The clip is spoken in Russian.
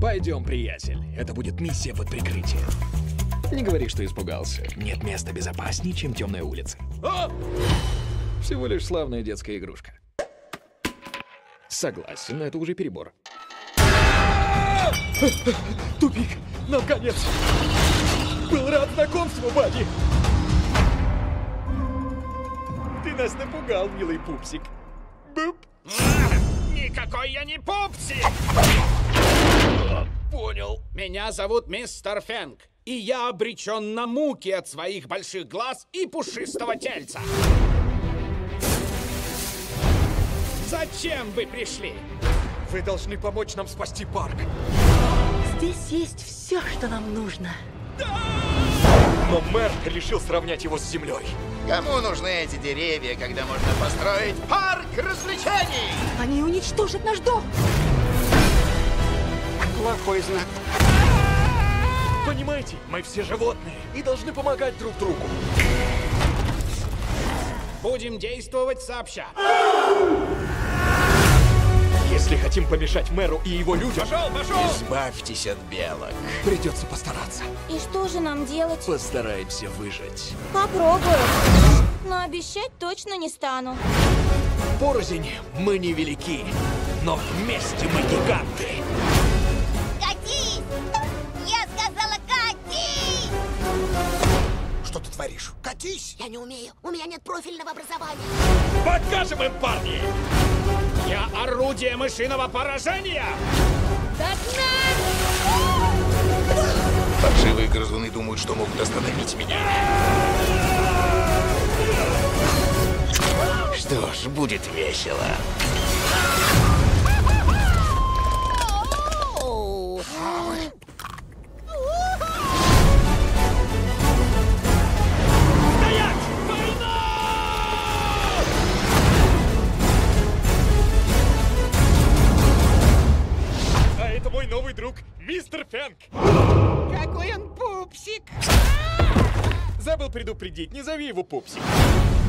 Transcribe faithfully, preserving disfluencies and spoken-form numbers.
Пойдем, приятель. Это будет миссия под прикрытием. Не говори, что испугался. Нет места безопаснее, чем темная улица. О! Всего лишь славная детская игрушка. Согласен, но это уже перебор. Тупик! Нам конец! Был рад знакомству, Бадди! Ты нас напугал, милый пупсик. Буп! Никакой я не пупсик! Понял. Меня зовут мистер Фэнк, и я обречен на муки от своих больших глаз и пушистого тельца. Зачем вы пришли? Вы должны помочь нам спасти парк. Здесь есть все, что нам нужно. Но мэр решил сравнять его с землей. Кому нужны эти деревья, когда можно построить парк развлечений? Они уничтожат наш дом. Плохой знак. Понимаете, мы все животные и должны помогать друг другу. Будем действовать сообща. Если хотим помешать мэру и его людям, Пошел, пошел! Избавьтесь от белок. придется постараться. И что же нам делать? Постараемся выжить. Попробую. Но обещать точно не стану. Порознь мы невелики, но вместе мы гиганты. Катись! Я сказала, катись! Что ты творишь? Катись! Я не умею. У меня нет профильного образования. Покажем им, парни! Я орудие мышиного поражения! Паршивые грызуны думают, что могут остановить меня. Что ж, будет весело. Стоять! Война! А это мой новый друг, мистер Фэнк. Какой он пупсик! Забыл предупредить, не зови его пупсик.